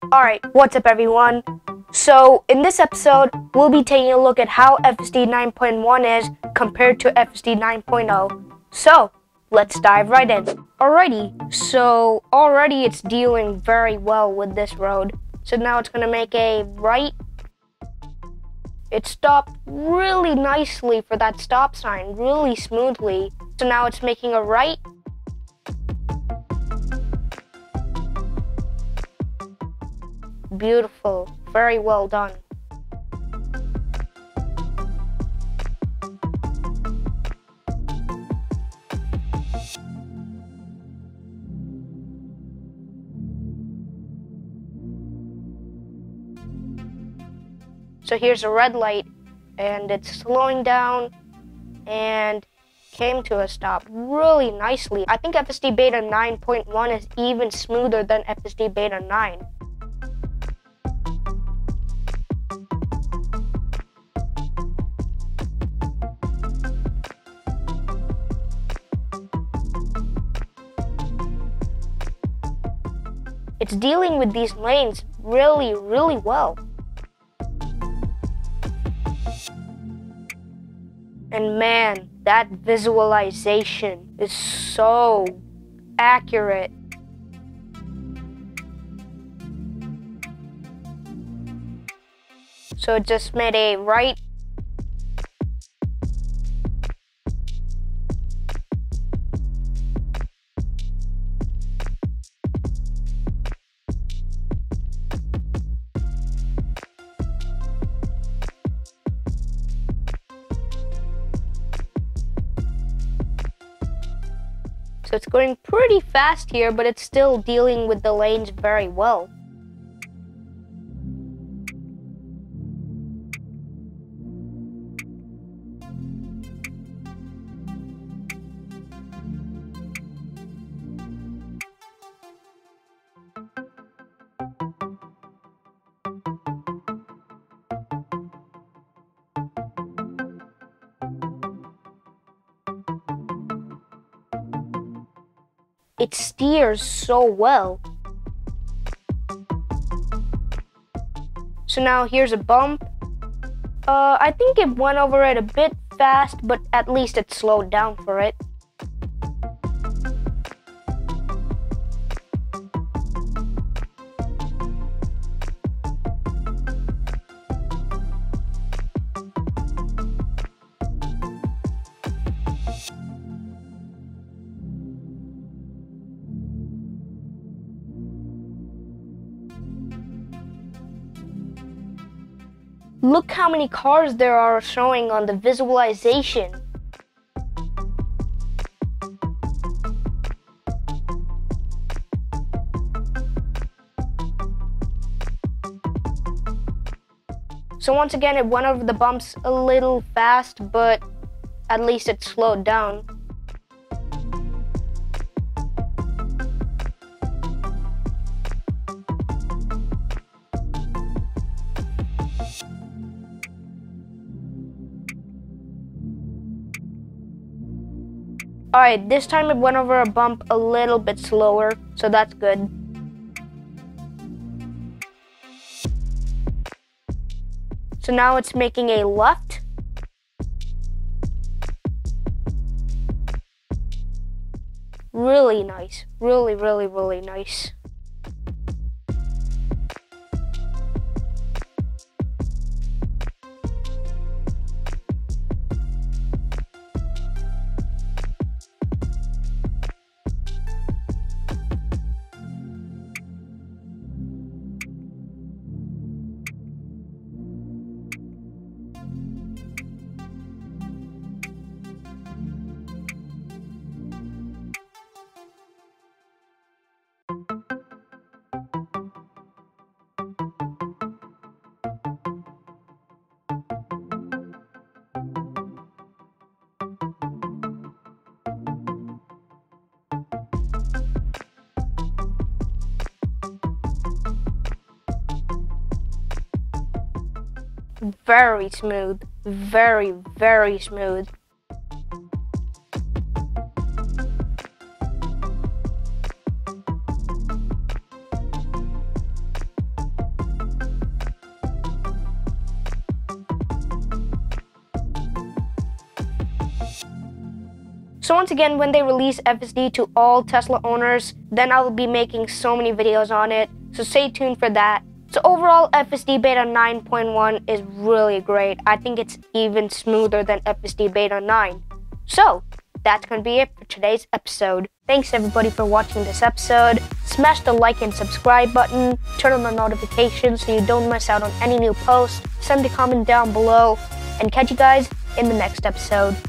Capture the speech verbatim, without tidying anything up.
Alright, what's up everyone? So, in this episode, we'll be taking a look at how F S D nine point one is compared to F S D nine point oh. So, let's dive right in. Alrighty, so already it's dealing very well with this road. So now it's gonna make a right. It stopped really nicely for that stop sign, really smoothly. So now it's making a right. Beautiful, very well done. So here's a red light, and it's slowing down and came to a stop really nicely. I think F S D Beta nine point one is even smoother than F S D Beta nine. It's dealing with these lanes really, really well. And man, that visualization is so accurate. So it just made a right. So it's going pretty fast here, but it's still dealing with the lanes very well. It steers so well. So now here's a bump. Uh, I think it went over it a bit fast, but at least it slowed down for it. Look how many cars there are showing on the visualization. So once again, it went over the bumps a little fast, but at least it slowed down. Alright, this time it went over a bump a little bit slower, so that's good. So now it's making a left. Really nice, really, really, really nice. Very smooth, very, very smooth. So once again, when they release F S D to all Tesla owners, then I will be making so many videos on it. So stay tuned for that. So overall, F S D Beta nine point one is really great. I think it's even smoother than F S D Beta nine. So that's going to be it for today's episode. Thanks everybody for watching this episode. Smash the like and subscribe button. Turn on the notifications so you don't miss out on any new posts. Send a comment down below. And catch you guys in the next episode.